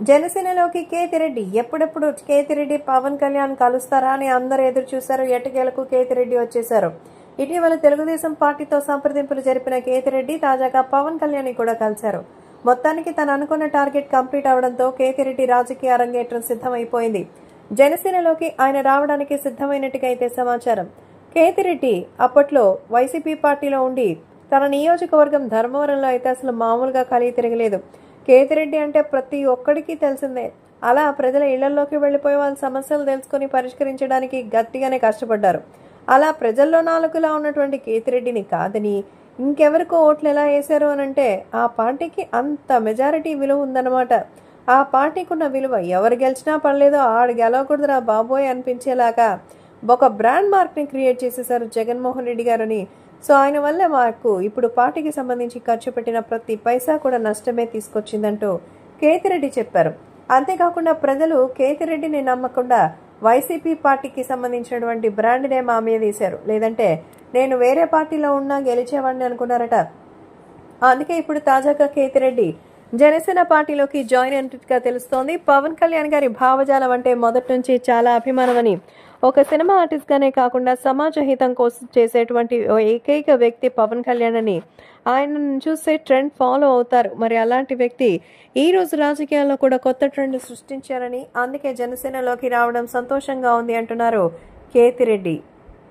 జనసేనలోకి కేతిరెడ్డి. ఎప్పుడెప్పుడు కేతిరెడ్డి పవన్ కళ్యాణ్ కలుస్తారా అని అందరూ ఎదురు చూశారు. ఎట్టకేలకు కేతిరెడ్డి వచ్చేశారు. ఇటీవల తెలుగుదేశం పార్టీతో సంప్రదింపులు జరిపిన కేతిరెడ్డి తాజాగా పవన్ కళ్యాణ్ కూడా కలిశారు. మొత్తానికి తను అనుకున్న టార్గెట్ కంప్లీట్ అవడంతో కేతిరెడ్డి రాజకీయ అరంగేట్రం సిద్ధమైపోయింది. జనసేనలోకి ఆయన రావడానికి సిద్ధమైనట్టుగా అయితే సమాచారం. కేతిరెడ్డి అప్పట్లో వైసీపీ పార్టీలో ఉండి తన నియోజకవర్గం ధర్మవరంలో అయితే అసలు మామూలుగా కలిగి తిరగలేదు. కేతిరెడ్డి అంటే ప్రతి ఒక్కడికి తెలిసిందే. అలా ప్రజల ఇళ్లలోకి వెళ్లిపోయి వాళ్ళ సమస్యలు తెలుసుకుని పరిష్కరించడానికి గట్టిగానే కష్టపడ్డారు. అలా ప్రజల్లో నాలుగులా ఉన్నటువంటి కేతిరెడ్డిని కాదని ఇంకెవరికో ఓట్లు ఎలా వేశారు అనంటే ఆ పార్టీకి అంత మెజారిటీ విలువ ఉందన్నమాట. ఆ పార్టీకి ఉన్న విలువ ఎవరు గెలిచినా పర్లేదో ఆడు గెలవకూడదురా బాబోయ్ అనిపించేలాగా ఒక బ్రాండ్ మార్క్ ని క్రియేట్ చేసేశారు జగన్మోహన్ రెడ్డి గారని. సో ఆయన వల్ల మాకు ఇప్పుడు పార్టీకి సంబంధించి ఖర్చు పెట్టిన ప్రతి పైసా కూడా నష్టమే తీసుకొచ్చిందంటూ కేతిరెడ్డి చెప్పారు. అంతేకాకుండా ప్రజలు కేతిరెడ్డిని నమ్మకుండా వైసీపీ పార్టీకి సంబంధించినటువంటి బ్రాండ్నే మా మీద తీశారు. లేదంటే నేను వేరే పార్టీలో ఉన్నా గెలిచేవాడిని అనుకున్నారట. అందుకే ఇప్పుడు తాజాగా కేతిరెడ్డి జనసేన పార్టీలోకి జాయిన్ అయినట్టుగా తెలుస్తోంది. పవన్ కళ్యాణ్ గారి భావజాలం అంటే మొదటి నుంచి చాలా అభిమానమని, ఒక సినిమా ఆర్టిస్ట్ గానే కాకుండా సమాజ హితం కోసం చేసేటువంటి ఏకైక వ్యక్తి పవన్ కళ్యాణ్ అని ఆయనను చూస్తే ట్రెండ్ ఫాలో అవుతారు. మరి అలాంటి వ్యక్తి ఈ రోజు రాజకీయాల్లో కూడా కొత్త ట్రెండ్ సృష్టించారని, అందుకే జనసేనలోకి రావడం సంతోషంగా ఉంది అంటున్నారు కేతిరెడ్డి.